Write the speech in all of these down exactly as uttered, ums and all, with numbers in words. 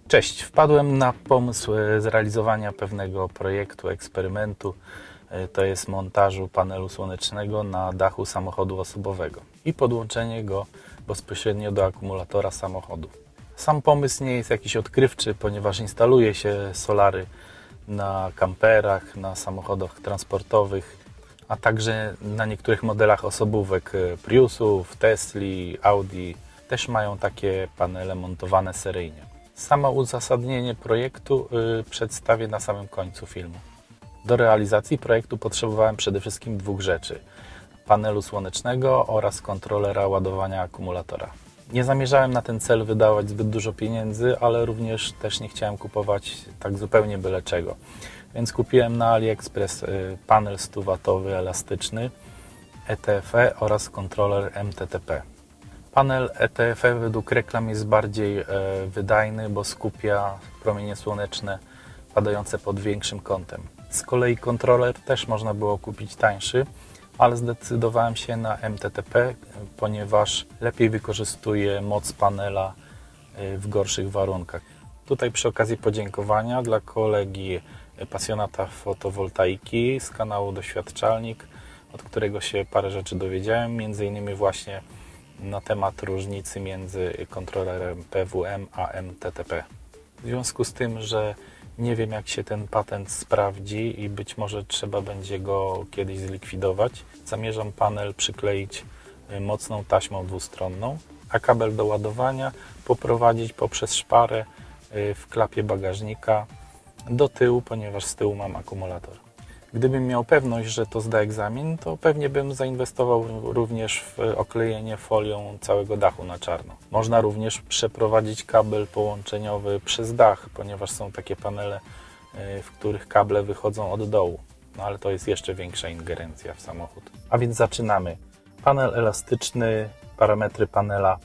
Cześć, wpadłem na pomysł zrealizowania pewnego projektu, eksperymentu. To jest montażu panelu słonecznego na dachu samochodu osobowego i podłączenie go bezpośrednio do akumulatora samochodu. Sam pomysł nie jest jakiś odkrywczy, ponieważ instaluje się solary na kamperach, na samochodach transportowych, a także na niektórych modelach osobówek Priusów, Tesli, Audi. Też mają takie panele montowane seryjnie. Samo uzasadnienie projektu yy, przedstawię na samym końcu filmu. Do realizacji projektu potrzebowałem przede wszystkim dwóch rzeczy: panelu słonecznego oraz kontrolera ładowania akumulatora. Nie zamierzałem na ten cel wydawać zbyt dużo pieniędzy, ale również też nie chciałem kupować tak zupełnie byle czego. Więc kupiłem na AliExpress yy, panel sto watowy elastyczny E T F E oraz kontroler M T T P. Panel E T F E według reklam jest bardziej e, wydajny, bo skupia promienie słoneczne padające pod większym kątem. Z kolei kontroler też można było kupić tańszy, ale zdecydowałem się na M T T P, ponieważ lepiej wykorzystuje moc panela e, w gorszych warunkach. Tutaj przy okazji podziękowania dla kolegi pasjonata fotowoltaiki z kanału Doświadczalnik, od którego się parę rzeczy dowiedziałem, między innymi właśnie na temat różnicy między kontrolerem P W M a M T T P. W związku z tym, że nie wiem, jak się ten patent sprawdzi i być może trzeba będzie go kiedyś zlikwidować, zamierzam panel przykleić mocną taśmą dwustronną, a kabel do ładowania poprowadzić poprzez szparę w klapie bagażnika do tyłu, ponieważ z tyłu mam akumulator. Gdybym miał pewność, że to zda egzamin, to pewnie bym zainwestował również w oklejenie folią całego dachu na czarno. Można również przeprowadzić kabel połączeniowy przez dach, ponieważ są takie panele, w których kable wychodzą od dołu. No ale to jest jeszcze większa ingerencja w samochód. A więc zaczynamy. Panel elastyczny, parametry panela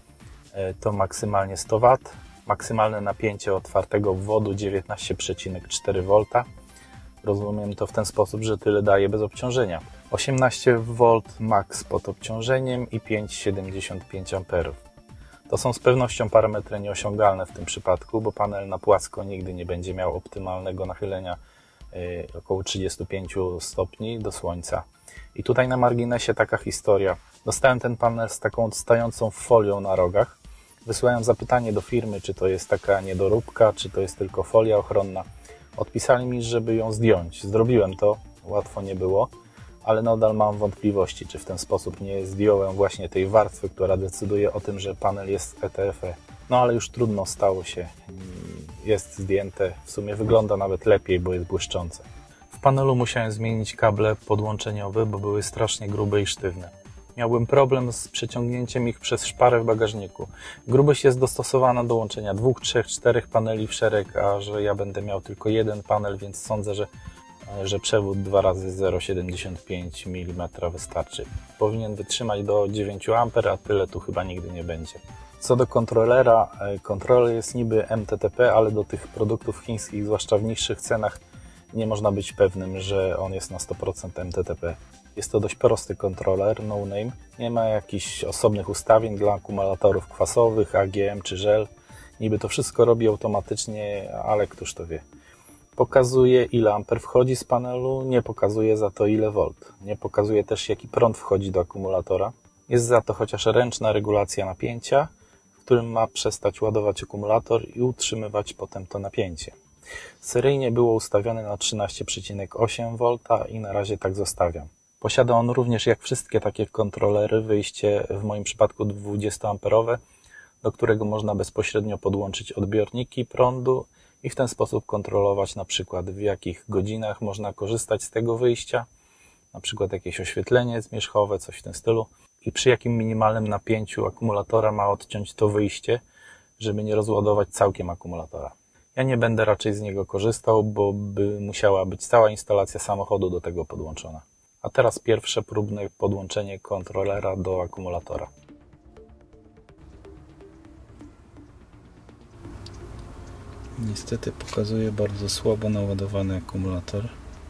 to maksymalnie sto watów, maksymalne napięcie otwartego obwodu dziewiętnaście przecinek cztery wolt. Rozumiem to w ten sposób, że tyle daje bez obciążenia. osiemnaście wolt max pod obciążeniem i pięć przecinek siedemdziesiąt pięć amperów. To są z pewnością parametry nieosiągalne w tym przypadku, bo panel na płasko nigdy nie będzie miał optymalnego nachylenia yy, około trzydziestu pięciu stopni do słońca. I tutaj na marginesie taka historia. Dostałem ten panel z taką odstającą folią na rogach. Wysłałem zapytanie do firmy, czy to jest taka niedoróbka, czy to jest tylko folia ochronna. Odpisali mi, żeby ją zdjąć. Zrobiłem to, łatwo nie było, ale nadal mam wątpliwości, czy w ten sposób nie zdjąłem właśnie tej warstwy, która decyduje o tym, że panel jest E T F E. No ale już trudno, stało się. Jest zdjęte, w sumie wygląda nawet lepiej, bo jest błyszczące. W panelu musiałem zmienić kable podłączeniowe, bo były strasznie grube i sztywne. Miałbym problem z przeciągnięciem ich przez szparę w bagażniku. Grubość jest dostosowana do łączenia dwóch, trzech, czterech paneli w szereg, a że ja będę miał tylko jeden panel, więc sądzę, że, że przewód dwa razy zero przecinek siedemdziesiąt pięć milimetra wystarczy. Powinien wytrzymać do dziewięciu amperów, a tyle tu chyba nigdy nie będzie. Co do kontrolera, kontroler jest niby M T T P, ale do tych produktów chińskich, zwłaszcza w niższych cenach, nie można być pewnym, że on jest na sto procent M T T P. Jest to dość prosty kontroler, no name. Nie ma jakichś osobnych ustawień dla akumulatorów kwasowych, A G M czy żel. Niby to wszystko robi automatycznie, ale któż to wie. Pokazuje, ile amper wchodzi z panelu, nie pokazuje za to, ile volt. Nie pokazuje też, jaki prąd wchodzi do akumulatora. Jest za to chociaż ręczna regulacja napięcia, w którym ma przestać ładować akumulator i utrzymywać potem to napięcie. Seryjnie było ustawione na trzynaście przecinek osiem wolt i na razie tak zostawiam. Posiada on również, jak wszystkie takie kontrolery, wyjście w moim przypadku dwudziestoamperowe, do którego można bezpośrednio podłączyć odbiorniki prądu i w ten sposób kontrolować na przykład, w jakich godzinach można korzystać z tego wyjścia, na przykład jakieś oświetlenie zmierzchowe, coś w tym stylu, i przy jakim minimalnym napięciu akumulatora ma odciąć to wyjście, żeby nie rozładować całkiem akumulatora. Ja nie będę raczej z niego korzystał, bo by musiała być cała instalacja samochodu do tego podłączona. A teraz pierwsze próbne podłączenie kontrolera do akumulatora. Niestety pokazuje bardzo słabo naładowany akumulator.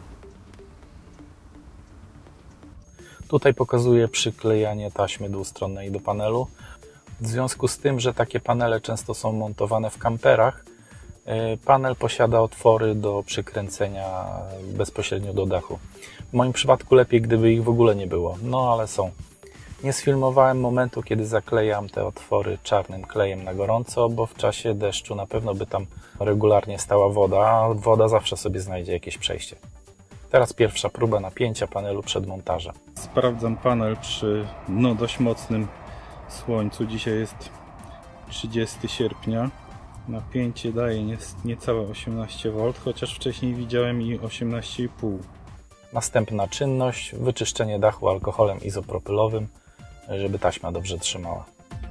Tutaj pokazuje przyklejanie taśmy dwustronnej do panelu. W związku z tym, że takie panele często są montowane w kamperach, Panel posiada otwory do przykręcenia bezpośrednio do dachu. W moim przypadku lepiej, gdyby ich w ogóle nie było, no ale są. Nie sfilmowałem momentu, kiedy zaklejam te otwory czarnym klejem na gorąco, bo w czasie deszczu na pewno by tam regularnie stała woda, a woda zawsze sobie znajdzie jakieś przejście. Teraz pierwsza próba napięcia panelu przed montażem. Sprawdzam panel przy no, dość mocnym słońcu. Dzisiaj jest trzydziestego sierpnia. Napięcie daje nie, niecałe osiemnaście wolt, chociaż wcześniej widziałem i osiemnaście i pół. Następna czynność, wyczyszczenie dachu alkoholem izopropylowym, żeby taśma dobrze trzymała.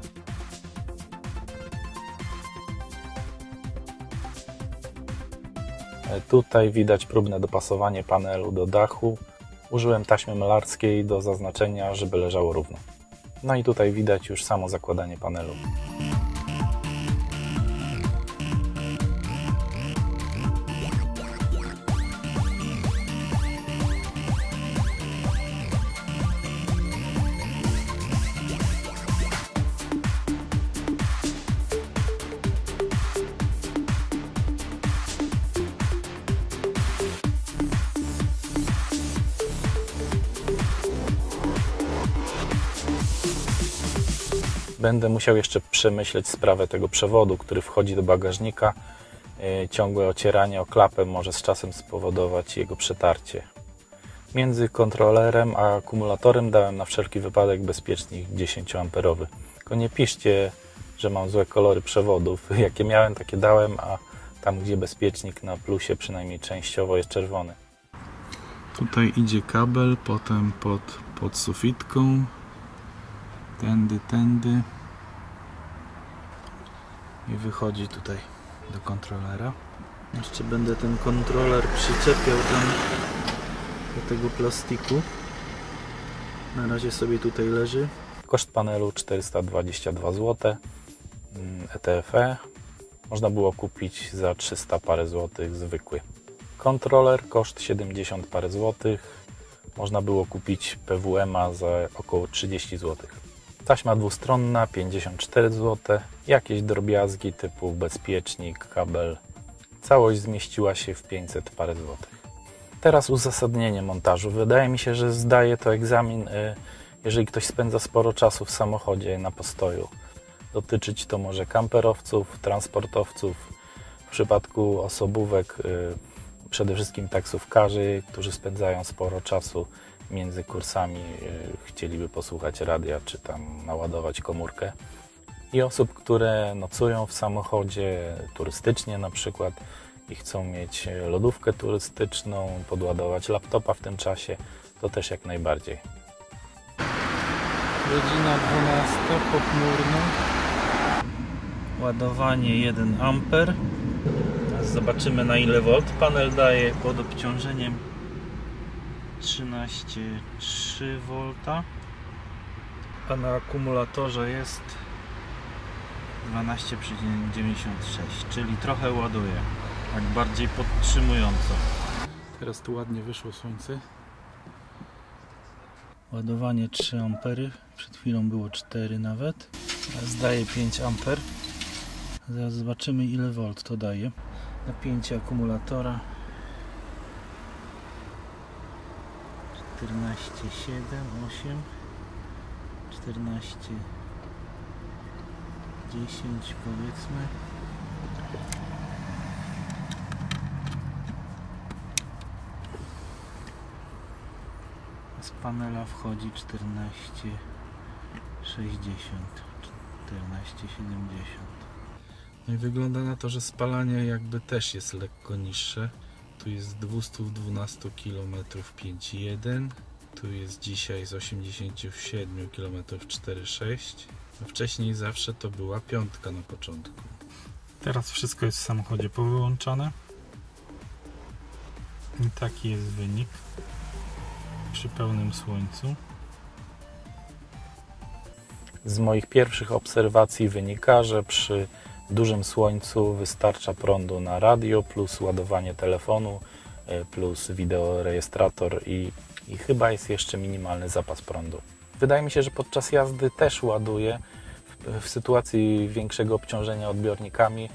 Tutaj widać próbne dopasowanie panelu do dachu. Użyłem taśmy malarskiej do zaznaczenia, żeby leżało równo. No i tutaj widać już samo zakładanie panelu. Będę musiał jeszcze przemyśleć sprawę tego przewodu, który wchodzi do bagażnika. Ciągłe ocieranie o klapę może z czasem spowodować jego przetarcie. Między kontrolerem a akumulatorem dałem na wszelki wypadek bezpiecznik dziesięcioamperowy. Tylko nie piszcie, że mam złe kolory przewodów. Jakie miałem, takie dałem, a tam gdzie bezpiecznik na plusie przynajmniej częściowo jest czerwony. Tutaj idzie kabel, potem pod, pod sufitką. Tędy, tędy i wychodzi tutaj do kontrolera. Jeszcze będę ten kontroler przyczepiał tam do tego plastiku. Na razie sobie tutaj leży. Koszt panelu czterysta dwadzieścia dwa złote. E T F E można było kupić za trzysta parę złotych zwykły. Kontroler koszt siedemdziesiąt parę złotych. Można było kupić P W M a za około trzydzieści złotych. Taśma dwustronna pięćdziesiąt cztery złote, jakieś drobiazgi typu bezpiecznik, kabel. Całość zmieściła się w pięćset parę złotych. Teraz uzasadnienie montażu. Wydaje mi się, że zdaje to egzamin, jeżeli ktoś spędza sporo czasu w samochodzie na postoju. Dotyczyć to może kamperowców, transportowców, w przypadku osobówek przede wszystkim taksówkarzy, którzy spędzają sporo czasu między kursami, chcieliby posłuchać radia czy tam naładować komórkę, i osób, które nocują w samochodzie turystycznie na przykład i chcą mieć lodówkę turystyczną, podładować laptopa w tym czasie, to też jak najbardziej. Godzina dwunasta, pochmurno. Ładowanie jeden amper. Teraz zobaczymy, na ile volt panel daje pod obciążeniem. trzynaście przecinek trzy wolta, a na akumulatorze jest dwanaście przecinek dziewięćdziesiąt sześć, czyli trochę ładuje, tak bardziej podtrzymująco. Teraz tu ładnie wyszło słońce. Ładowanie trzy ampery, przed chwilą było cztery nawet, teraz daje pięć amper. Zaraz zobaczymy, ile volt to daje. Napięcie akumulatora czternaście siedem osiem, czternaście dziesięć powiedzmy. Z panela wchodzi czternaście sześćdziesiąt, czternaście siedemdziesiąt. No i wygląda na to, że spalanie jakby też jest lekko niższe. Tu jest z dwieście dwanaście kilometrów pięć przecinek jeden, tu jest dzisiaj z osiemdziesięciu siedmiu kilometrów cztery przecinek sześć. Wcześniej zawsze to była piątka na początku. Teraz wszystko jest w samochodzie powyłączane. I taki jest wynik przy pełnym słońcu. Z moich pierwszych obserwacji wynika, że przy dużym słońcu wystarcza prądu na radio, plus ładowanie telefonu, plus wideorejestrator i, i chyba jest jeszcze minimalny zapas prądu. Wydaje mi się, że podczas jazdy też ładuje w, w sytuacji większego obciążenia odbiornikami.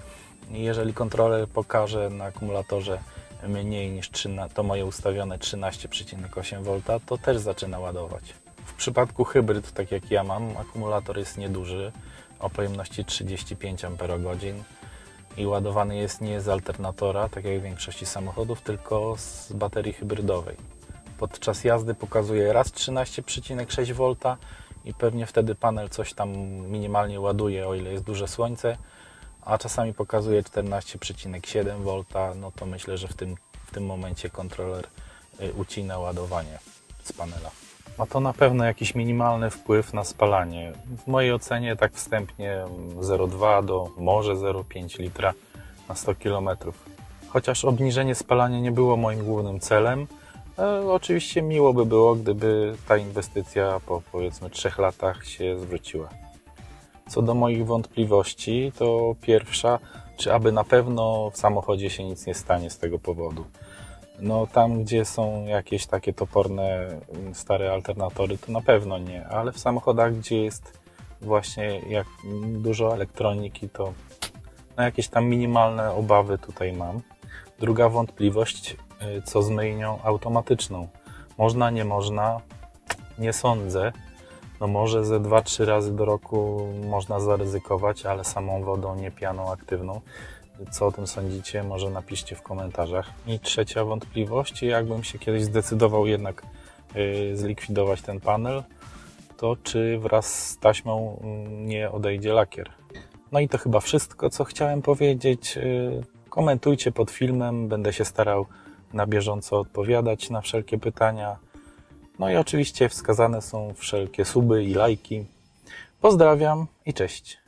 Jeżeli kontroler pokaże na akumulatorze mniej niż to moje ustawione trzynaście przecinek osiem wolt, to też zaczyna ładować. W przypadku hybryd, tak jak ja mam, akumulator jest nieduży, o pojemności trzydzieści pięć amperogodzin i ładowany jest nie z alternatora, tak jak w większości samochodów, tylko z baterii hybrydowej. Podczas jazdy pokazuje raz trzynaście przecinek sześć wolt i pewnie wtedy panel coś tam minimalnie ładuje, o ile jest duże słońce, a czasami pokazuje czternaście przecinek siedem wolt, no to myślę, że w tym, w tym momencie kontroler ucina ładowanie z panela. Ma to na pewno jakiś minimalny wpływ na spalanie. W mojej ocenie tak wstępnie zero przecinek dwa do może zero przecinek pięć litra na sto kilometrów. Chociaż obniżenie spalania nie było moim głównym celem, e, oczywiście miło by było, gdyby ta inwestycja po powiedzmy trzech latach się zwróciła. Co do moich wątpliwości, to pierwsza, czy aby na pewno w samochodzie się nic nie stanie z tego powodu. No tam, gdzie są jakieś takie toporne, stare alternatory, to na pewno nie, ale w samochodach, gdzie jest właśnie jak dużo elektroniki, to no jakieś tam minimalne obawy tutaj mam. Druga wątpliwość, co z myjnią automatyczną. Można, nie można? Nie sądzę. No może ze dwa trzy razy do roku można zaryzykować, ale samą wodą, nie pianą aktywną. Co o tym sądzicie? Może napiszcie w komentarzach. I trzecia wątpliwość, jakbym się kiedyś zdecydował jednak yy, zlikwidować ten panel, to czy wraz z taśmą yy, nie odejdzie lakier. No i to chyba wszystko, co chciałem powiedzieć. Yy, komentujcie pod filmem, będę się starał na bieżąco odpowiadać na wszelkie pytania. No i oczywiście wskazane są wszelkie suby i lajki. Pozdrawiam i cześć!